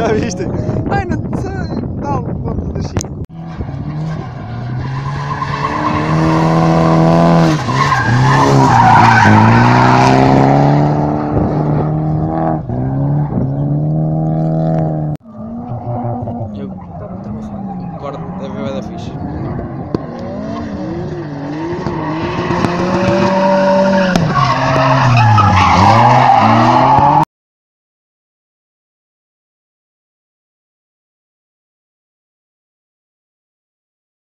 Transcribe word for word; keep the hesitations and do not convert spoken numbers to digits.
Já viste? Ai, não sei. Tal, ponto das cinco. Eu. Agora deve haver da fixe.